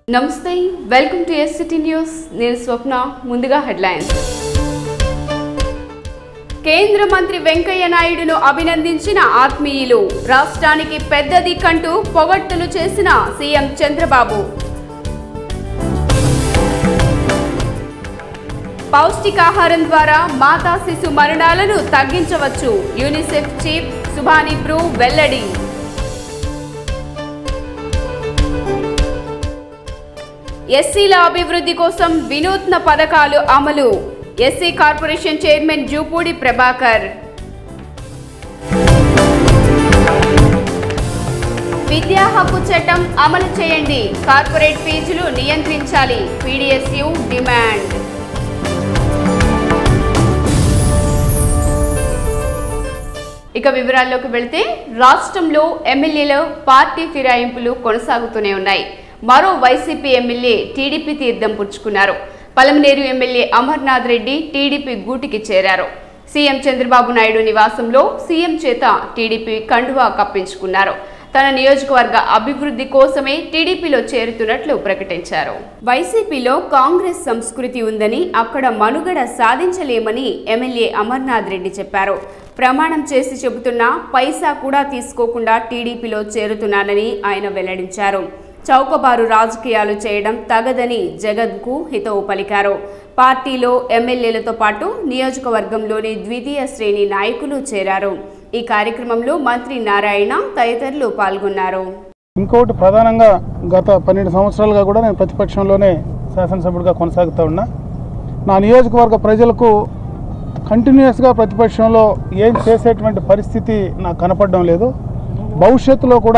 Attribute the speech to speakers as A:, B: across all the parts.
A: నమస్తే welcome to SCT news నేను స్వప్న ముందుగా హెడ్లైన్స్ కేంద్ర మంత్రి వెంకయ్య నాయుడును అభినందించిన ఆత్మీయులు రాష్ట్రానికి పెద్ద దిక్కంటూ పొగడ్తలు చేసిన సీఎం చంద్రబాబు పౌష్టికాహారం ద్వారా మాతా శిశు మరణాలను తగ్గించవచ్చు యూనిసెఫ్ చీఫ్ సుభాని బ్రూ వెల్లడి ఎస్సీల అభివృద్ధి కోసం వినూత్న పథకాలు అమలు SC corporation chairman Jupudi Prabhakar విద్యా హక్కు చట్టం అమలు చేయండి కార్పొరేట్ ఫీజులు నియంత్రించాలి పీడీఎస్యూ డిమాండ్ ఇక వివరాల్లోకి వెళ్తే రాష్ట్రంలో ఎమ్మెల్యేల పార్టీ ఫిరాయింపులు కొనసాగుతూనే ఉన్నాయి. మరో వైసీపీ ఎమ్మెల్యే టీడీపీ తీర్థం పుచ్చుకున్నారు. పలమనేరు ఎమ్మెల్యే అమర్నాథ్ రెడ్డి టీడీపీ గూటికి చేరారు. సీఎం చంద్రబాబు నాయుడు నివాసంలో సీఎం చేత టీడీపీ కండువా కప్పించుకున్నారు. తన నియోజకవర్గ అభివృద్ధి కోసమే టీడీపీలో చేరుతున్నట్లు ప్రకటించారు. వైసీపీలో కాంగ్రెస్ సంస్కృతి ఉందని అక్కడ మనుగడ సాధించలేమని ఎమ్మెల్యే అమర్నాథ్ రెడ్డి చెప్పారు. ప్రమాణం చేసి చెబుతున్నా పైసా కూడా తీసుకోకుండా టీడీపీలో చేరుతున్నానని ఆయన వెల్లడించారు. చౌకబారు రాజకీయాలు చేయడం తగదని జగన్కు హితవు పలికారు. పార్టీలో ఎమ్మెల్యేలతో పాటు నియోజకవర్గంలోని ద్వితీయ శ్రేణి నాయకులు చేరారు. ఈ కార్యక్రమంలో మంత్రి నారాయణ తదితరులు పాల్గొన్నారు.
B: ఇంకోటి ప్రధానంగా గత 12 సంవత్సరాలుగా కూడా నేను ప్రతిపక్షంలోనే శాసనసభ్యుడిగా కొనసాగుతూ ఉన్నా. నా నియోజకవర్గ ప్రజలకు కంటిన్యూస్గా ప్రతిపక్షంలో ఏం చేసేటువంటి పరిస్థితి నాకు కనపడడం లేదు. భవిష్యత్తులో కూడా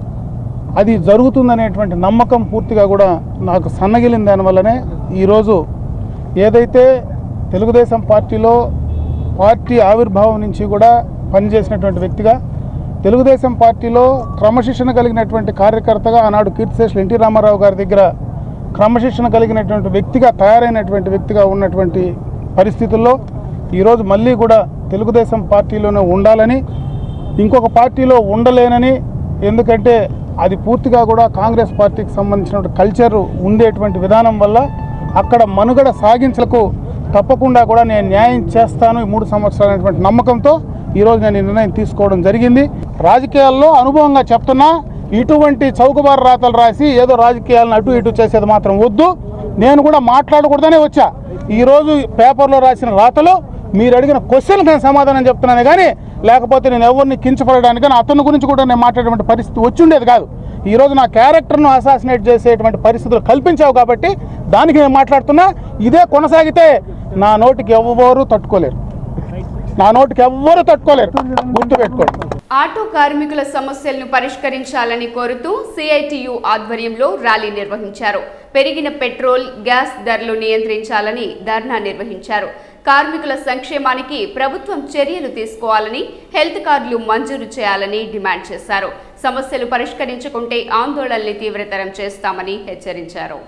B: అది జరుగుతుందనేటువంటి నమ్మకం పూర్తిగా కూడా నాకు సన్నగిలిన దానివల్లనే ఈరోజు ఏదైతే తెలుగుదేశం పార్టీలో పార్టీ ఆవిర్భావం నుంచి కూడా పనిచేసినటువంటి వ్యక్తిగా, తెలుగుదేశం పార్టీలో క్రమశిక్షణ కలిగినటువంటి కార్యకర్తగా ఆనాడు కీర్తిశేషులు ఎన్టీ రామారావు గారి దగ్గర క్రమశిక్షణ కలిగినటువంటి వ్యక్తిగా తయారైనటువంటి వ్యక్తిగా ఉన్నటువంటి పరిస్థితుల్లో ఈరోజు మళ్ళీ కూడా తెలుగుదేశం పార్టీలోనే ఉండాలని, ఇంకొక పార్టీలో ఉండలేనని, ఎందుకంటే అది పూర్తిగా కూడా కాంగ్రెస్ పార్టీకి సంబంధించినటువంటి కల్చర్ ఉండేటువంటి విధానం వల్ల అక్కడ మనుగడ సాగించలకు తప్పకుండా కూడా నేను న్యాయం చేస్తాను ఈ 3 సంవత్సరాలైనటువంటి నమ్మకంతో ఈరోజు నేను నిర్ణయం తీసుకోవడం జరిగింది. రాజకీయాల్లో అనుభవంగా చెప్తున్నా, ఇటువంటి చౌకబారు రాతలు రాసి ఏదో రాజకీయాలను అటు ఇటు చేసేది మాత్రం వద్దు. నేను కూడా మాట్లాడకూడదనే వచ్చా. ఈరోజు పేపర్లో రాసిన రాతలు మీరు అడిగిన క్వశ్చన్కి నేను సమాధానం చెప్తున్నాను కానీ లేకపోతే నేను ఎవరిని కించపడడానికి కానీ అతని గురించి కూడా నేను మాట్లాడేటువంటి పరిస్థితి వచ్చి ఉండేది కాదు. ఈరోజు నా క్యారెక్టర్ను అసాసినేట్ చేసేటువంటి పరిస్థితులు కల్పించావు కాబట్టి దానికి నేను మాట్లాడుతున్నా. ఇదే కొనసాగితే నా నోటికి ఎవ్వరూ తట్టుకోలేరు, గుర్తుపెట్టుకోండి.
A: ఆటో కార్మికుల సమస్యలను పరిష్కరించాలని కోరుతూ సిఐటియు ఆధ్వర్యంలో ర్యాలీ నిర్వహించారు. పెరిగిన పెట్రోల్, గ్యాస్ ధరలు నియంత్రించాలని ధర్నా నిర్వహించారు. కార్మికుల సంక్షేమానికి ప్రభుత్వం చర్యలు తీసుకోవాలని, హెల్త్ కార్డులు మంజూరు చేయాలని డిమాండ్ చేశారు. సమస్యలు పరిష్కరించుకుంటే ఆందోళనల్ని తీవ్రతరం చేస్తామని హెచ్చరించారు.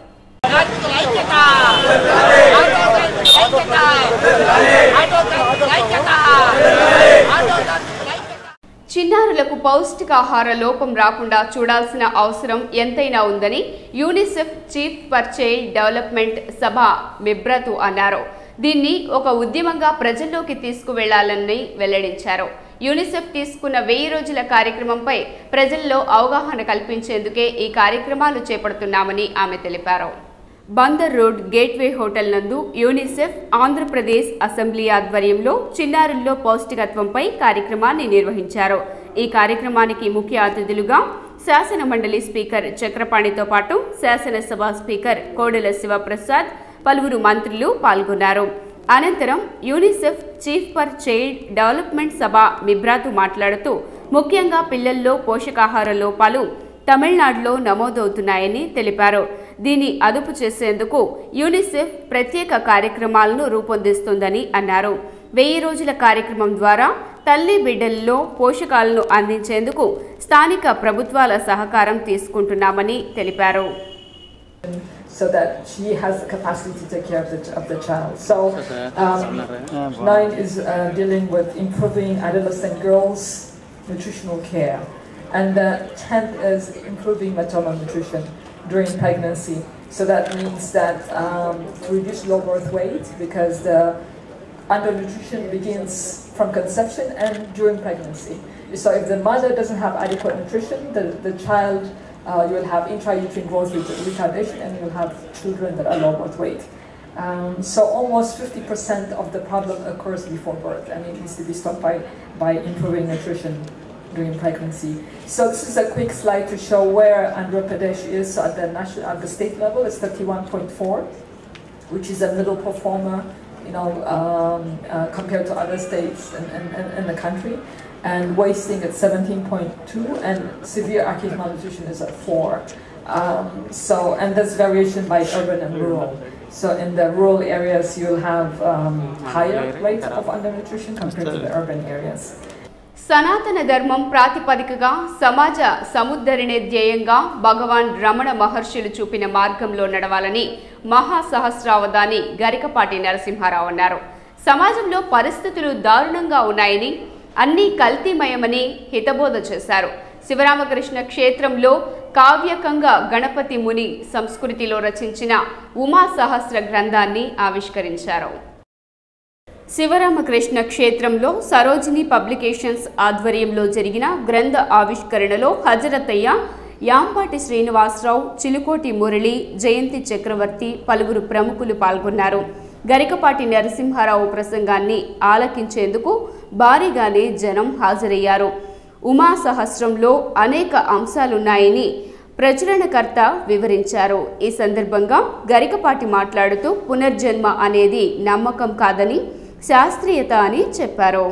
A: చిన్నారులకు పౌష్టికాహార లోపం రాకుండా చూడాల్సిన అవసరం ఎంతైనా ఉందని UNICEF chief for child development Sabha Mebratu అన్నారు. దీన్ని ఒక ఉద్యమంగా ప్రజల్లోకి తీసుకువెళ్లాలని వెల్లడించారు. యూనిసెఫ్ తీసుకున్న 1000 రోజుల కార్యక్రమంపై ప్రజల్లో అవగాహన కల్పించేందుకే ఈ కార్యక్రమాలు చేపడుతున్నామని ఆమె తెలిపారు. బందర్ రోడ్ గేట్వే హోటల్ నందు యూనిసెఫ్ ఆంధ్రప్రదేశ్ అసెంబ్లీ ఆధ్వర్యంలో చిన్నారుల్లో పౌష్టికత్వంపై కార్యక్రమాన్ని నిర్వహించారు. ఈ కార్యక్రమానికి ముఖ్య అతిథులుగా శాసన మండలి స్పీకర్ చక్రపాణితో పాటు శాసనసభ స్పీకర్ కోడెల శివప్రసాద్, పలువురు మంత్రులు పాల్గొన్నారు. అనంతరం UNICEF chief for child development Sabha Mebratu మాట్లాడుతూ ముఖ్యంగా పిల్లల్లో పోషకాహార లోపాలు తమిళనాడులో నమోదవుతున్నాయని తెలిపారు. దీన్ని అదుపు చేసేందుకు యూనిసెఫ్ ప్రత్యేక కార్యక్రమాలను రూపొందిస్తుందని అన్నారు. 1000 రోజుల కార్యక్రమం ద్వారా తల్లి బిడ్డల్లో పోషకాలను అందించేందుకు స్థానిక ప్రభుత్వాల సహకారం తీసుకుంటున్నామని తెలిపారు.
C: So that she has the capacity to take care of the child. So 9 is dealing with improving adolescent girls' nutritional care. And the 10th is improving maternal nutrition. during pregnancy. So that means that to reduce low birth weight, because the undernutrition begins from conception and during pregnancy. So if the mother doesn't have adequate nutrition, the child, you will have intrauterine growth retardation, and you will have children that are low birth weight. So almost 50% of the problem occurs before birth, and it needs to be stopped by improving nutrition during pregnancy. So this is a quick slide to show where Andhra Pradesh is at the state level. It's 31.4, which is a middle performer, compared to other states in the country. And wasting at 17.2, and severe acute malnutrition is at 4. And there's variation by urban and rural. So in the rural areas, you'll have higher rates of undernutrition compared to the urban areas.
A: సనాతన ధర్మం ప్రాతిపదికగా సమాజ సముద్ధరణే ధ్యేయంగా భగవాన్ రమణ మహర్షులు చూపిన మార్గంలో నడవాలని మహాసహస్రావధాని గరికపాటి నరసింహారావు అన్నారు. సమాజంలో పరిస్థితులు దారుణంగా ఉన్నాయని, అన్ని కల్తీమయమని హితబోధ చేశారు. శివరామకృష్ణ క్షేత్రంలో కావ్యకంగ గణపతి ముని సంస్కృతిలో రచించిన ఉమా సహస్ర గ్రంథాన్ని ఆవిష్కరించారు. శివరామకృష్ణ క్షేత్రంలో సరోజిని పబ్లికేషన్స్ ఆధ్వర్యంలో జరిగిన గ్రంథ ఆవిష్కరణలో హజరతయ్య, యాంపాటి శ్రీనివాసరావు, చిలుకోటి మురళి, జయంతి చక్రవర్తి, పలువురు ప్రముఖులు పాల్గొన్నారు. గరికపాటి నరసింహారావు ప్రసంగాన్ని ఆలకించేందుకు భారీగానే జనం హాజరయ్యారు. ఉమా సహస్రంలో అనేక అంశాలున్నాయని ప్రచురణకర్త వివరించారు. ఈ సందర్భంగా గరికపాటి మాట్లాడుతూ పునర్జన్మ అనేది నమ్మకం కాదని, శాస్త్రీయత అని చెప్పారు.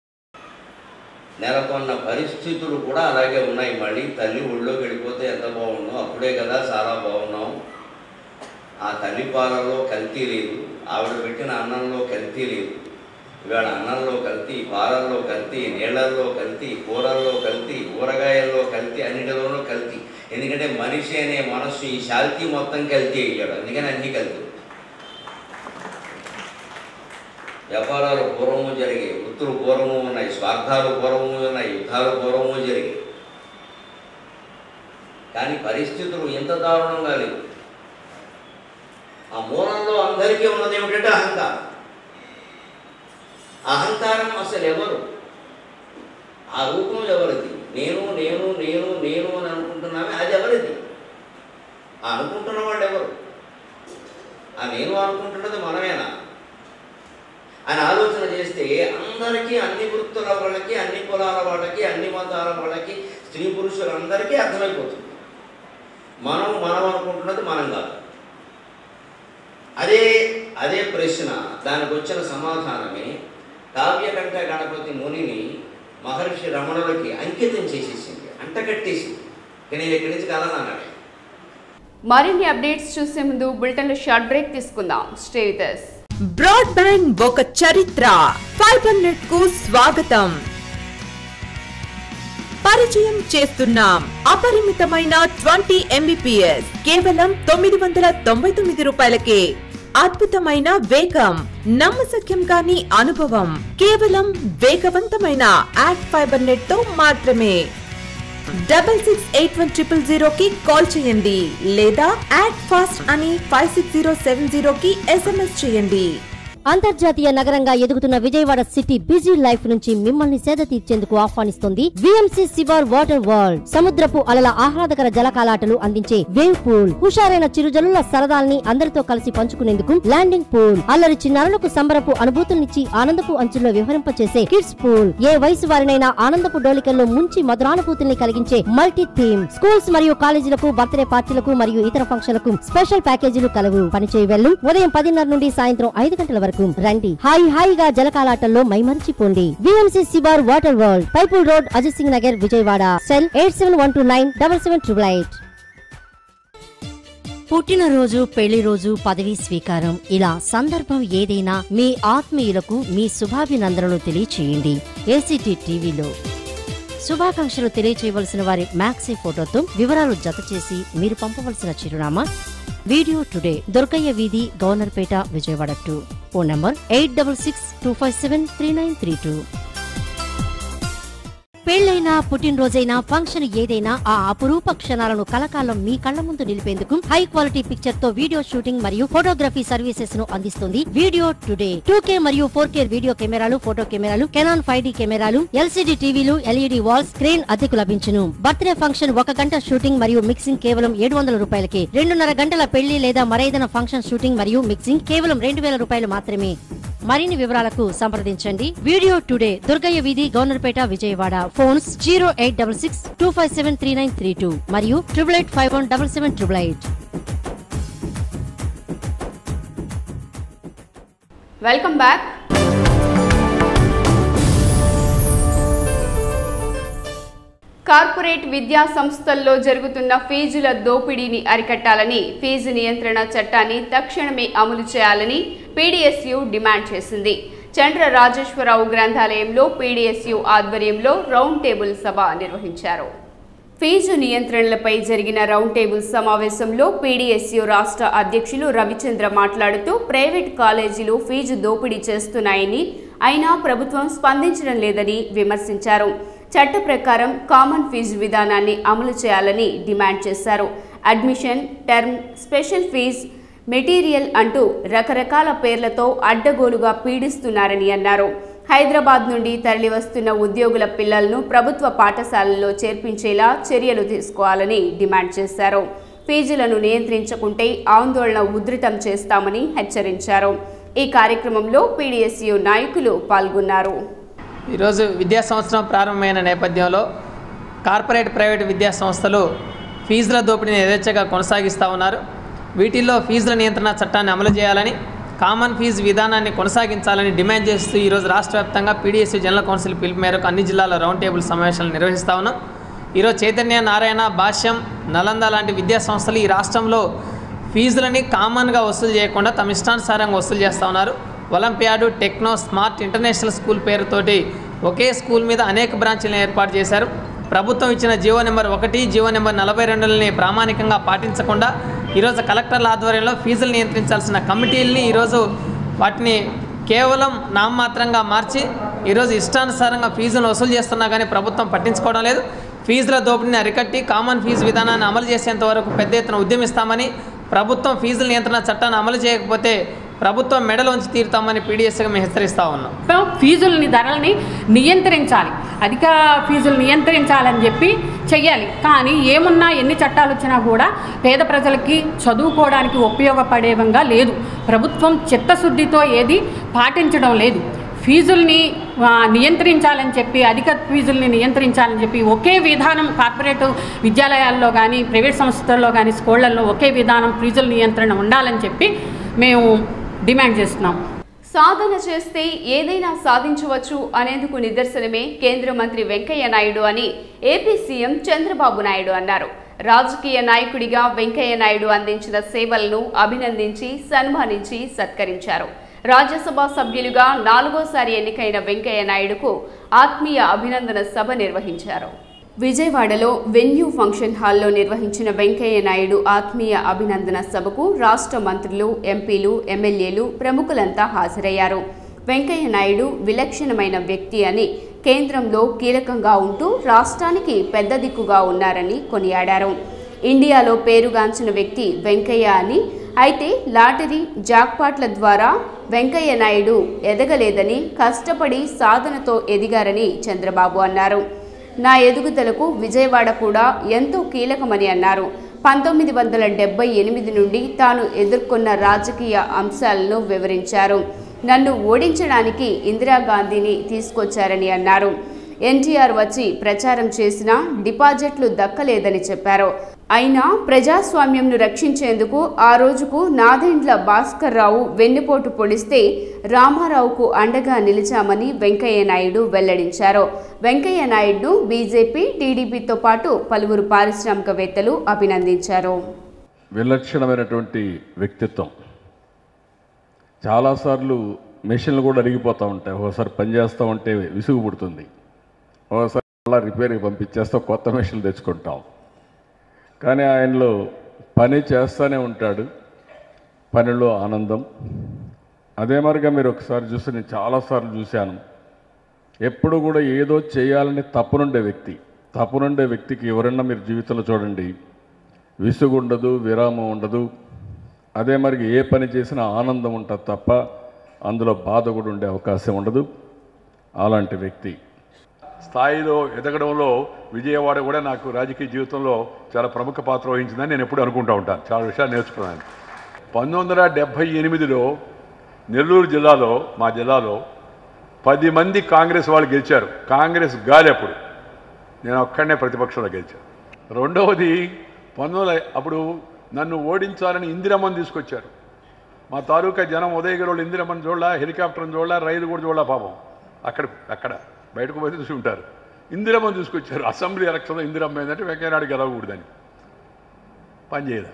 D: నెలకొన్న పరిస్థితులు కూడా అలాగే ఉన్నాయి. మళ్ళీ తల్లి ఒళ్ళోకి వెళ్ళిపోతే ఎంత బాగున్నాం, అప్పుడే కదా చాలా బాగున్నాం. ఆ తల్లి పాలలో కల్తీ లేదు, ఆవిడ పెట్టిన అన్నంలో కల్తీ లేదు. ఇవాళ అన్నంలో కల్తీ, పాలల్లో కల్తీ, నీళ్లల్లో కల్తీ, కూరల్లో కల్తీ, ఊరగాయల్లో కల్తీ, అన్నిటిలోనూ కల్తీ. ఎందుకంటే మనిషి అనే మనస్సు ఈ శాల్తీ మొత్తం కల్తీ అయ్యాడు, అందుకని అన్నీ కల్తీ. వ్యాపారాలు పూర్వము జరిగాయి, వృత్తులు పూర్వము ఉన్నాయి, స్వార్థాలు పూర్వము ఉన్నాయి, యుద్ధాలు పూర్వము జరిగాయి. కానీ పరిస్థితులు ఇంత దారుణంగా లేవు. ఆ మూలంలో అందరికీ ఉన్నది ఏమిటంటే అహంకారం. అహంకారం అసలు ఎవరు? ఆ రూపం ఎవరిది? నేను నేను నేను నేను అని అనుకుంటున్నామే, అది ఎవరిది? ఆ అనుకుంటున్న వాళ్ళు ఎవరు? ఆ నేను అనుకుంటున్నది మనమేనా అని ఆలోచన చేస్తే అందరికీ, అన్ని వృత్తుల వాళ్ళకి, అన్ని కులాల వాళ్ళకి, అన్ని మతాల వాళ్ళకి, స్త్రీ పురుషులందరికీ అర్థమైపోతుంది మనం అనుకుంటున్నది మనం కాదు. అదే ప్రశ్న, దానికి వచ్చిన సమాధానమే కావ్యకంఠ గణపతి మునిని మహర్షి రమణులకి అంకితం చేసేసింది, అంటగట్టేసింది. నేను ఇక్కడి నుంచి కాదన్నాడు.
A: మరిన్ని అప్డేట్స్ చూసే ముందు బులెటిన్లో షార్ట్ బ్రేక్ తీసుకుందాం. Stay with us.
E: బ్రాడ్బ్యాండ్ ఒక చరిత్ర. ఫైబర్నెట్ కు స్వాగతం. పరిచయం చేస్తున్నాం అపరిమితమైన 20 Mbps కేవలం 999 రూపాయలకే. అద్భుతమైన వేగం, నమ్మశక్యం కాని అనుభవం కేవలం వేగవంతమైన యాడ్ ఫైబర్నెట్ తో మాత్రమే. 668100 కి కాల్ చేయండి లేదా యాడ్ ఫాస్ట్ అని 56070 కి SMS చేయండి.
F: అంతర్జాతీయ నగరంగా ఎదుగుతున్న విజయవాడ సిటీ బిజీ లైఫ్ నుంచి మిమ్మల్ని సేద తీర్చేందుకు ఆహ్వానిస్తోంది విఎంసి సివార్ వాటర్ వరల్డ్. సముద్రపు అలల ఆహ్లాదకర జలకాలాటలు అందించే వేవ్ పూల్, హుషారైన చిరుజల్లుల సరదాల్ని అందరితో కలిసి పంచుకునేందుకు ల్యాండింగ్ పూల్, అల్లరి చిన్నారులకు సంబరపు అనుభూతుల్నిచ్చి ఆనందపు అంచుల్లో వివరింపచేసే కిడ్స్ పూల్, ఏ వయసు వారినైనా ఆనందపు డోలికల్లో ముంచి మధురానుభూతుల్ని కలిగించే మల్టీ థీమ్, స్కూల్స్ మరియు కాలేజీలకు, బర్త్డే పార్టీలకు మరియు ఇతర ఫంక్షన్లకు స్పెషల్ ప్యాకేజీలు కలవు. పనిచేయ వెళ్ళు ఉదయం 10:30 నుండి సాయంత్రం 5 గంటల వరకు. రండి, హాయిగా జలకాలాటల్లో మైమరిచిపోండి. విఎంసి సివార్ water world, Pipula road, Ajit Singh Nagar, Vijayawada. Cell 8712977888. పుట్టినరోజు, పెళ్లి రోజు, పదవీ స్వీకారం, ఇలా సందర్భం ఏదైనా మీ ఆత్మీయులకు మీ శుభాభినందనలు తెలియచేయండి. ఏసీటీ టీవీలో శుభాకాంక్షలు తెలియచేయవలసిన వారి మ్యాక్సీ ఫోటోతో వివరాలు జత చేసి మీరు పంపవలసిన చిరునామా వీడియో టుడే, దుర్గయ్య వీధి, గవర్నర్పేట, విజయవాడ 2. Phone number 8662573932. పెళ్లైనా పుట్టినరోజైనా ఫంక్షన్ ఏదైనా ఆ అపురూప క్షణాలను కలకాలం మీ కళ్ల ముందు నిలిపేందుకు హై క్వాలిటీ పిక్చర్ తో వీడియో షూటింగ్ మరియు ఫోటోగ్రఫీ సర్వీసెస్ ను అందిస్తుంది వీడియో టుడే. 2K మరియు 4K వీడియో కెమెరాలు, ఫోటో కెమెరాలు, కెనాన్ 5D కెమెరాలు, LCD టీవీలు, LED వాల్స్, స్క్రీన్ అద్దెకు లభించును. బర్త్డే ఫంక్షన్ 1 గంట షూటింగ్ మరియు మిక్సింగ్ కేవలం 700 రూపాయలకే. 2.5 గంటల పెళ్లి లేదా మరేదైనా ఫంక్షన్ షూటింగ్ మరియు మిక్సింగ్ కేవలం 2000 రూపాయలు మాత్రమే. మరిన్ని వివరాలకు సంప్రదించండి. వీడియో టుడే, దుర్గయ్య వీధి, గవర్నర్పేట, విజయవాడ. ఫోన్స్ 0866-257-3932 మరియు 8851777788.
A: Welcome back. కార్పొరేట్ విద్యా సంస్థల్లో జరుగుతున్న ఫీజుల దోపిడీని అరికట్టాలని ఫీజు నియంత్రణ చట్టాన్ని తక్షణమే అమలు చేయాలని పీడీఎస్యు డిమాండ్ చేసింది. చంద్ర రాజేశ్వరరావు గ్రంథాలయంలో పీడీఎస్యు ఆధ్వర్యంలో రౌండ్ టేబుల్ సభ నిర్వహించారు. ఫీజు నియంత్రణలపై జరిగిన రౌండ్ టేబుల్ సమావేశంలో పీడీఎస్యు రాష్ట్ర అధ్యక్షులు రవిచంద్ర మాట్లాడుతూ ప్రైవేట్ కాలేజీలు ఫీజు దోపిడీ చేస్తున్నాయని, అయినా ప్రభుత్వం స్పందించడం లేదని విమర్శించారు. చట్ట ప్రకారం కామన్ ఫీజు విధానాన్ని అమలు చేయాలని డిమాండ్ చేశారు. Admission, term, special fee, material అంటూ రకరకాల పేర్లతో అడ్డగోలుగా పీడిస్తున్నారని అన్నారు. హైదరాబాద్ నుండి తరలివస్తున్న ఉద్యోగుల పిల్లలను ప్రభుత్వ పాఠశాలల్లో చేర్పించేలా చర్యలు తీసుకోవాలని డిమాండ్ చేశారు. ఫీజులను నియంత్రించకుంటే ఆందోళన ఉధృతం చేస్తామని హెచ్చరించారు. ఈ కార్యక్రమంలో పీడీఎస్యు నాయకులు పాల్గొన్నారు.
G: ఈరోజు విద్యా సంవత్సరం ప్రారంభమైన నేపథ్యంలో కార్పొరేట్ ప్రైవేటు విద్యా సంస్థలు ఫీజుల దోపిడీని యథేచ్ఛగా కొనసాగిస్తూ ఉన్నారు. వీటిల్లో ఫీజుల నియంత్రణ చట్టాన్ని అమలు చేయాలని, కామన్ ఫీజు విధానాన్ని కొనసాగించాలని డిమాండ్ చేస్తూ ఈరోజు రాష్ట్ర వ్యాప్తంగా పీడీఎస్యు జనరల్ కౌన్సిల్ పిలుపు మేరకు అన్ని జిల్లాల రౌండ్ టేబుల్ సమావేశాలు నిర్వహిస్తూ ఉన్నాం. ఈరోజు చైతన్య, నారాయణ, భాష్యం, నలంద లాంటి విద్యా సంస్థలు ఈ రాష్ట్రంలో ఫీజులని కామన్గా వసూలు చేయకుండా తమ ఇష్టానుసారంగా వసూలు చేస్తూ ఉన్నారు. Olympiad, techno, smart international school పేరుతోటి ఒకే స్కూల్ మీద అనేక బ్రాంచీలను ఏర్పాటు చేశారు. ప్రభుత్వం ఇచ్చిన జీవో నెంబర్ 1, జీవో నెంబర్ 42లని ప్రామాణికంగా పాటించకుండా ఈరోజు కలెక్టర్ల ఆధ్వర్యంలో ఫీజులు నియంత్రించాల్సిన కమిటీలని ఈరోజు వాటిని కేవలం నామమాత్రంగా మార్చి ఈరోజు ఇష్టానుసారంగా ఫీజులను వసూలు చేస్తున్నా కానీ ప్రభుత్వం పట్టించుకోవడం లేదు. ఫీజుల దోపిడీని అరికట్టి కామన్ ఫీజు విధానాన్ని అమలు చేసేంత వరకు పెద్ద ఎత్తున ఉద్యమిస్తామని, ప్రభుత్వం ఫీజుల నియంత్రణ చట్టాన్ని అమలు చేయకపోతే ప్రభుత్వం మెడలోంచి తీరుతామని పీడీఎస్గా మేము హెచ్చరిస్తూ ఉన్నాం.
H: ఫీజులని, ధరలని నియంత్రించాలి, అధిక ఫీజులు నియంత్రించాలని చెప్పి చెయ్యాలి. కానీ ఏమున్నా, ఎన్ని చట్టాలు వచ్చినా కూడా పేద ప్రజలకి చదువుకోవడానికి ఉపయోగపడేవంగా లేదు. ప్రభుత్వం చిత్తశుద్ధితో ఏది పాటించడం లేదు. ఫీజుల్ని నియంత్రించాలని చెప్పి, అధిక ఫీజుల్ని నియంత్రించాలని చెప్పి ఒకే విధానం కార్పొరేట్ విద్యాలయాల్లో కానీ, ప్రైవేట్ సంస్థల్లో కానీ, స్కూళ్లలో ఒకే విధానం ఫీజుల నియంత్రణ ఉండాలని చెప్పి మేము డిమాండ్ చేస్తున్నాం.
A: సాధన చేస్తే ఏదైనా సాధించవచ్చు అనేందుకు నిదర్శనమే కేంద్ర మంత్రి వెంకయ్య నాయుడు అని ఏపీ సీఎం చంద్రబాబు నాయుడు అన్నారు. రాజకీయ నాయకుడిగా వెంకయ్య నాయుడు అందించిన సేవలను అభినందించి సన్మానించి సత్కరించారు. రాజ్యసభ సభ్యులుగా 4వసారి ఎన్నికైన వెంకయ్య నాయుడుకు ఆత్మీయ అభినందన సభ నిర్వహించారు. విజయవాడలో వెన్యూ ఫంక్షన్ హాల్లో నిర్వహించిన వెంకయ్య నాయుడు ఆత్మీయ అభినందన సభకు రాష్ట్ర మంత్రులు, ఎంపీలు, ఎమ్మెల్యేలు, ప్రముఖులంతా హాజరయ్యారు. వెంకయ్య నాయుడు విలక్షణమైన వ్యక్తి అని, కేంద్రంలో కీలకంగా ఉంటూ రాష్ట్రానికి పెద్ద దిక్కుగా ఉన్నారని కొనియాడారు. ఇండియాలో పేరుగాంచిన వ్యక్తి వెంకయ్య అని, అయితే లాటరీ, జాక్పాట్ల ద్వారా వెంకయ్య నాయుడు ఎదగలేదని, కష్టపడి సాధనతో ఎదిగారని చంద్రబాబు అన్నారు. నా ఎదుగుదలకు విజయవాడ కూడా ఎంతో కీలకమని అన్నారు. 1978 నుండి తాను ఎదుర్కొన్న రాజకీయ అంశాలను వివరించారు. నన్ను ఓడించడానికి ఇందిరాగాంధీని తీసుకొచ్చారని అన్నారు. ఎన్టీఆర్ వచ్చి ప్రచారం చేసినా డిపాజిట్లు దక్కలేదని చెప్పారు. అయినా ప్రజాస్వామ్యంను రక్షించేందుకు ఆ రోజుకు నాదెండ్ల భాస్కర్ రావు వెన్నుపోటు పొడిస్తే రామారావుకు అండగా నిలిచామని వెంకయ్య నాయుడు వెల్లడించారు. వెంకయ్య నాయుడును బీజేపీ, టీడీపీతో పాటు పలువురు పారిశ్రామికవేత్తలు అభినందించారు.
I: విలక్షణమైనటువంటి వ్యక్తిత్వం. చాలాసార్లు మెషిన్లు కూడా అరిగిపోతూ ఉంటాయి. ఒకసారి పనిచేస్తూ ఉంటే విసుగు పుడుతుంది. ఒకసారి అలా రిపేర్కి పంపించేస్తాం, కొత్త మెషిన్లు తెచ్చుకుంటాం. కానీ ఆయనలో పని చేస్తూనే ఉంటాడు, పనిలో ఆనందం. అదే మరిగా మీరు ఒకసారి చూస్తే, నేను చాలాసార్లు చూశాను, ఎప్పుడు కూడా ఏదో చేయాలని తపనుండే వ్యక్తికి ఎవరన్నా మీరు జీవితంలో చూడండి, విసుగు ఉండదు, విరామం ఉండదు. అదే మరి ఏ పని చేసినా ఆనందం ఉంటుంది తప్ప అందులో బాధ కూడా ఉండే అవకాశం ఉండదు. అలాంటి వ్యక్తి
J: స్థాయిలో ఎదగడంలో విజయవాడ కూడా నాకు రాజకీయ జీవితంలో చాలా ప్రముఖ పాత్ర వహించిందని నేను ఎప్పుడు అనుకుంటూ ఉంటాను. చాలా విషయాలు నేర్చుకున్నాను. 1978లో నెల్లూరు జిల్లాలో, మా జిల్లాలో 10 మంది కాంగ్రెస్ వాళ్ళు గెలిచారు. కాంగ్రెస్ గాలి అప్పుడు నేను ఒక్కడనే ప్రతిపక్షంలో గెలిచాను. రెండవది అప్పుడు నన్ను ఓడించాలని ఇందిరమ్మని తీసుకొచ్చారు. మా తాలూకా జనం ఉదయగిరి వాళ్ళు ఇందిరమ్మని చూడలా, హెలికాప్టర్ని చూడలా, రైలు కూడా చూడలా. పాపం అక్కడ బయటకు పోతే చూసి ఉంటారు. ఇందిరమ్మని తీసుకొచ్చారు. అసెంబ్లీ ఎలక్షన్లో ఇందిరమ్మ ఏంటంటే వెంకయ్యనాయుడు గెలవకూడదని పనిచేయదు.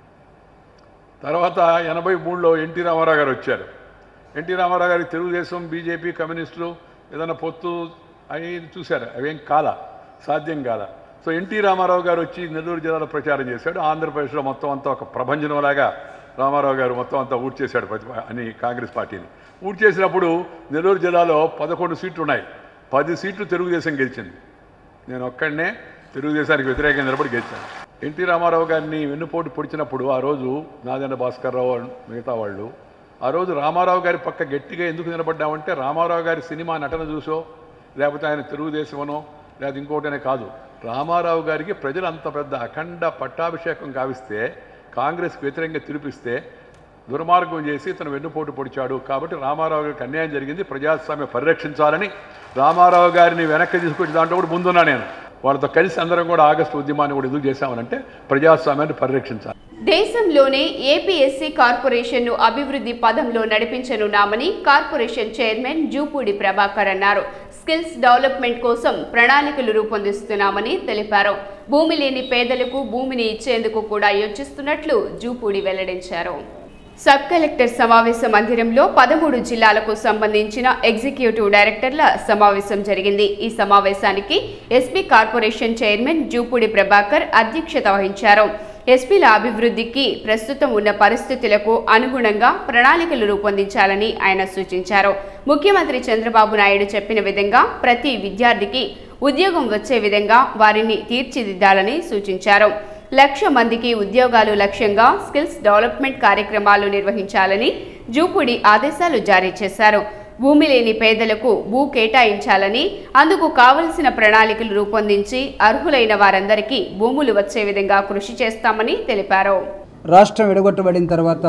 J: తర్వాత 83లో ఎన్టీ రామారావు గారు వచ్చారు. ఎన్టీ రామారావు గారికి తెలుగుదేశం, బీజేపీ, కమ్యూనిస్టులు ఏదైనా పొత్తు అని చూశారు. అవేం సాధ్యం కాల. సో ఎన్టీ రామారావు గారు వచ్చి నెల్లూరు జిల్లాలో ప్రచారం చేశాడు. ఆంధ్రప్రదేశ్లో మొత్తం అంతా ఒక ప్రభంజనంలాగా రామారావు గారు మొత్తం అంతా ఊడ్ చేశాడు అని కాంగ్రెస్ పార్టీని. ఊడ్ చేసినప్పుడు నెల్లూరు జిల్లాలో 11 సీట్లు ఉన్నాయి. 10 సీట్లు తెలుగుదేశం గెలిచింది. నేను ఒక్కడనే తెలుగుదేశానికి వ్యతిరేకంగా నిలబడి గెలిచాను. ఎన్టీ రామారావు గారిని వెన్నుపోటు పొడిచినప్పుడు ఆ రోజు నాదెండ్ల భాస్కర్ రావు మిగతా వాళ్ళు ఆ రోజు రామారావు గారి పక్క గట్టిగా ఎందుకు నిలబడ్డామంటే రామారావు గారి సినిమా నటన చూసో లేకపోతే ఆయన తెలుగుదేశమనో లేదా ఇంకోటనే కాదు, రామారావు గారికి ప్రజలు అంత పెద్ద అఖండ పట్టాభిషేకం గావిస్తే కాంగ్రెస్కి వ్యతిరేకంగా తిరిపిస్తే దుర్మార్గం చేసి తను వెన్నుపోటు పొడిచాడు. కాబట్టి రామారావు గారికి అన్యాయం జరిగింది, ప్రజాస్వామ్యం పరిరక్షించాలని రామారావు గారిని వెనక్కి తీసుకొచ్చి దాంట్లో కూడా ముందున్నా నేను. వాళ్ళతో కలిసి అందరం కూడా ఆగస్టు ఉద్యమాన్ని కూడా ఎందుకు చేశామనంటే ప్రజాస్వామ్యాన్ని పరిరక్షించాలి.
A: దేశంలోనే ఏపీఎస్సీ కార్పొరేషన్ను అభివృద్ధి పదంలో నడిపించనున్నామని కార్పొరేషన్ చైర్మన్ జూపూడి ప్రభాకర్ అన్నారు. స్కిల్స్ డెవలప్మెంట్ కోసం ప్రణాళికలు రూపొందిస్తున్నామని తెలిపారు. భూమి లేని పేదలకు భూమిని ఇచ్చేందుకు కూడా యోచిస్తున్నట్లు జూపూడి వెల్లడించారు. సబ్ కలెక్టర్ సమావేశ మందిరంలో 13 జిల్లాలకు సంబంధించిన ఎగ్జిక్యూటివ్ డైరెక్టర్ల సమావేశం జరిగింది. ఈ సమావేశానికి SP corporation chairman Jupudi Prabhakar అధ్యక్షత వహించారు. ఎస్పీల అభివృద్ధికి ప్రస్తుతం ఉన్న పరిస్థితులకు అనుగుణంగా ప్రణాళికలు రూపొందించాలని ఆయన సూచించారు. ముఖ్యమంత్రి చంద్రబాబు నాయుడు చెప్పిన విధంగా ప్రతి విద్యార్థికి ఉద్యోగం వచ్చే విధంగా వారిని తీర్చిదిద్దాలని సూచించారు. 1,00,000 మందికి ఉద్యోగాలు లక్ష్యంగా స్కిల్స్ డెవలప్మెంట్ కార్యక్రమాలు నిర్వహించాలని జూపూడి ఆదేశాలు జారీ చేశారు. భూమి లేని పేదలకు భూ కేటాయించాలని, అందుకు కావలసిన ప్రణాళికలు రూపొందించి అర్హులైన వారందరికీ భూములు వచ్చే విధంగా కృషి చేస్తామని తెలిపారు.
K: రాష్ట్రం విడగొట్టబడిన తర్వాత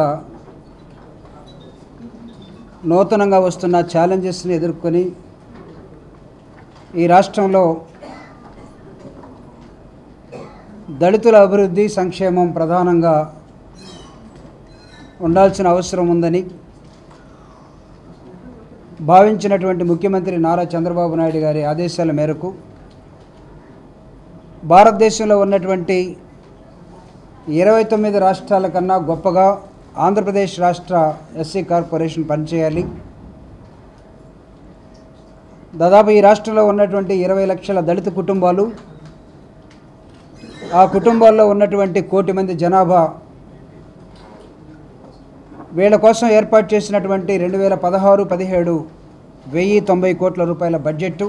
K: నూతనంగా వస్తున్న ఛాలెంజెస్ని ఎదుర్కొని ఈ రాష్ట్రంలో దళితుల అభివృద్ధి సంక్షేమం ప్రధానంగా ఉండాల్సిన అవసరం ఉందని భావించినటువంటి ముఖ్యమంత్రి నారా చంద్రబాబు నాయుడు గారి ఆదేశాల మేరకు భారతదేశంలో ఉన్నటువంటి 29 రాష్ట్రాల కన్నా గొప్పగా ఆంధ్రప్రదేశ్ రాష్ట్ర ఎస్సీ కార్పొరేషన్ పనిచేయాలి. దాదాపు ఈ రాష్ట్రంలో ఉన్నటువంటి 20 లక్షల దళిత కుటుంబాలు, ఆ కుటుంబాల్లో ఉన్నటువంటి 1 కోటి మంది జనాభా, వీళ్ళ కోసం ఏర్పాటు చేసినటువంటి 2016-17 1,090 కోట్ల రూపాయల బడ్జెట్టు.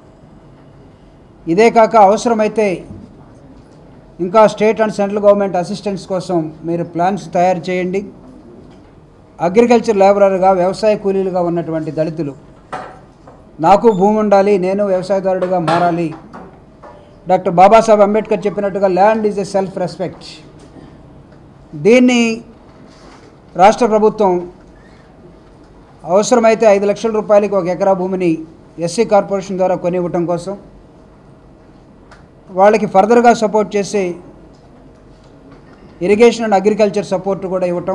K: ఇదే కాక అవసరమైతే ఇంకా state and central government assistants కోసం మీరు ప్లాన్స్ తయారు చేయండి. అగ్రికల్చర్ లేబరర్గా, వ్యవసాయ కూలీలుగా ఉన్నటువంటి దళితులు, నాకు భూమి ఉండాలి, నేను వ్యవసాయదారుడిగా మారాలి. డాక్టర్ బాబాసాహెబ్ అంబేద్కర్ చెప్పినట్టుగా land is a self respect. దీన్ని రాష్ట్ర ప్రభుత్వం అవసరమైతే 5 లక్షల రూపాయలకి 1 ఎకరా భూమిని ఎస్సీ కార్పొరేషన్ ద్వారా కొనివ్వటం కోసం వాళ్ళకి ఫర్దర్గా సపోర్ట్ చేసి ఇరిగేషన్ అండ్ అగ్రికల్చర్ సపోర్ట్ కూడా ఇవ్వటం,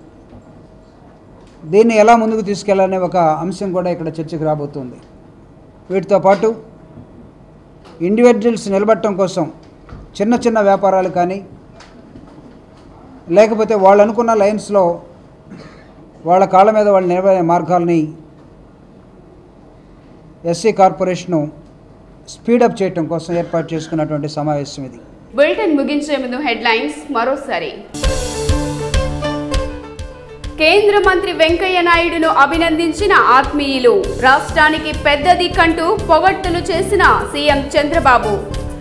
K: దీన్ని ఎలా ముందుకు తీసుకెళ్లాలనే ఒక అంశం కూడా ఇక్కడ చర్చకు రాబోతుంది. వీటితో పాటు ఇండివిజువల్స్ నిలబడటం కోసం చిన్న చిన్న వ్యాపారాలు కానీ, లేకపోతే వాళ్ళు అనుకున్న లైన్స్లో వాళ్ళ కాళ్ళ మీద వాళ్ళు నిలబడే మార్గాల్ని ఎస్సీ కార్పొరేషను స్పీడప్ చేయడం కోసం ఏర్పాటు చేసుకున్నటువంటి సమావేశం ఇది.
A: బులెటిన్ ముగించే ముందు హెడ్లైన్స్ మరోసారి. కేంద్ర మంత్రి వెంకయ్య నాయుడును అభినందించిన ఆత్మీయులు. రాష్ట్రానికి పెద్ద దిక్కంటూ పొగడ్తలు చేసిన సీఎం చంద్రబాబు.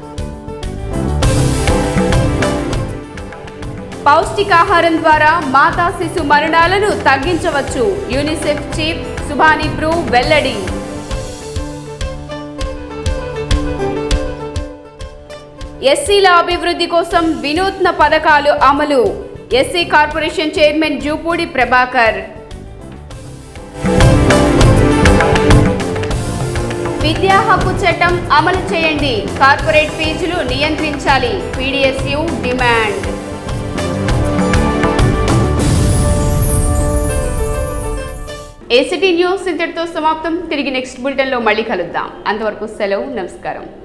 A: పౌష్టికాహారం ద్వారా మాతా శిశు మరణాలను తగ్గించవచ్చు. యూనిసెఫ్ చీఫ్ సుభాని బ్రూ వెల్లడి. ఎస్సీల అభివృద్ధి కోసం వినూత్న పథకాలు అమలు. SC corporation chairman Jupudi Prabhakar. విద్యా హక్కు చట్టం అమలు చేయండి. కార్పొరేట్ ఫీజులు నియంత్రించాలి. PDSU demand. ఏసీటీ న్యూస్ ఇంతటితో సమాప్తం. తిరిగి నెక్స్ట్ బులెటిన్లో మళ్ళీ కలుద్దాం. అంతవరకు సెలవు. నమస్కారం.